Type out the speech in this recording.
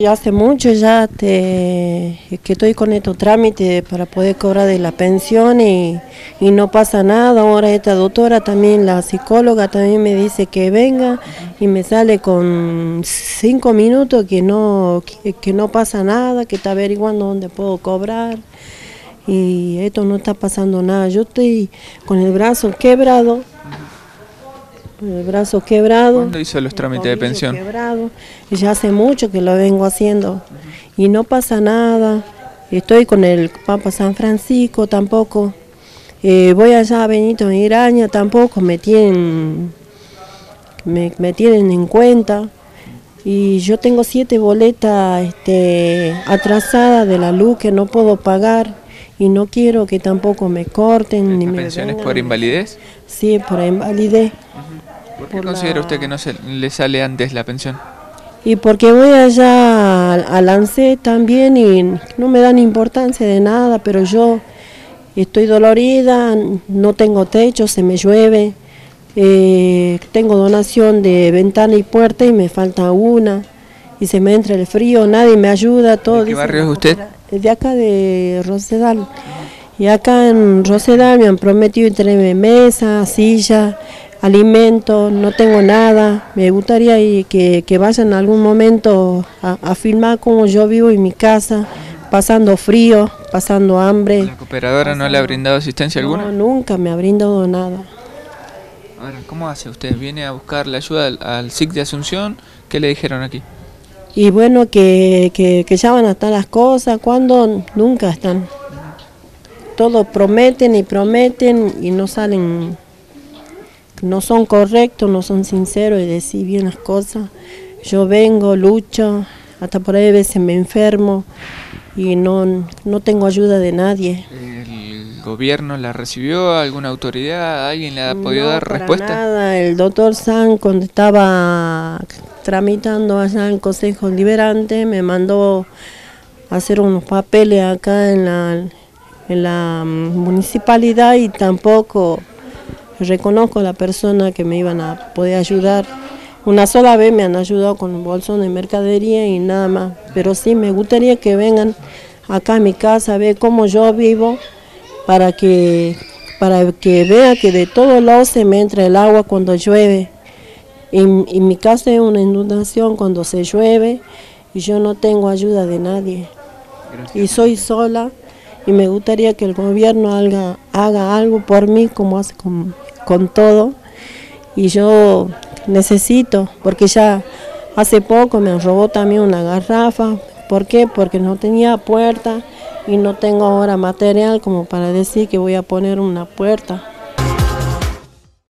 Ya hace mucho que estoy con estos trámites para poder cobrar de la pensión y no pasa nada. Ahora esta doctora también, la psicóloga también me dice que venga y me sale con 5 minutos que no pasa nada, que está averiguando dónde puedo cobrar y esto no está pasando nada. Yo estoy con el brazo quebrado. ¿Cuándo hizo los trámites de pensión? Quebrado, y ya hace mucho que lo vengo haciendo y no pasa nada. Estoy con el Papa San Francisco, tampoco. Voy allá a Benito Miraña, tampoco me tienen en cuenta. Y yo tengo 7 boletas atrasadas de la luz que no puedo pagar y no quiero que tampoco me corten ni me ¿Pensiones por invalidez? Sí, por invalidez. ¿Por qué considera usted que no le sale antes la pensión? Y porque voy allá al ANSES también y no me dan importancia de nada, pero yo estoy dolorida, no tengo techo, se me llueve, tengo donación de ventana y puerta y me falta una, y se me entra el frío, nadie me ayuda, todo. ¿De qué barrio es usted? De acá de Rosedal. Y acá en Rosedal me han prometido traerme mesa, silla, alimento, no tengo nada. Me gustaría que vayan en algún momento a filmar cómo yo vivo en mi casa, pasando frío, pasando hambre. ¿La cooperadora no le ha brindado asistencia alguna? No, nunca me ha brindado nada. Ahora, ¿cómo hace usted? ¿Viene a buscar la ayuda al SIC de Asunción? ¿Qué le dijeron aquí? Y bueno, que ya van a estar las cosas, cuando nunca están. Todos prometen y no salen. No son correctos, no son sinceros y decir bien las cosas. Yo vengo, lucho, hasta por ahí a veces me enfermo y no tengo ayuda de nadie. ¿El gobierno la recibió? ¿Alguna autoridad? ¿Alguien le ha podido dar respuesta? Nada, el doctor San, cuando estaba tramitando allá en el Consejo Liberante, me mandó a hacer unos papeles acá en la municipalidad y tampoco reconozco a la persona que me iban a poder ayudar. Una sola vez me han ayudado con un bolsón de mercadería y nada más, pero sí me gustaría que vengan acá a mi casa a ver cómo yo vivo, para que vea que de todos lados se me entra el agua cuando llueve. Y mi casa es una inundación cuando se llueve y yo no tengo ayuda de nadie. Gracias. Y soy sola y me gustaría que el gobierno haga algo por mí como hace con todo, y yo necesito, porque ya hace poco me robó también una garrafa. ¿Por qué? Porque no tenía puerta y no tengo ahora material como para decir que voy a poner una puerta.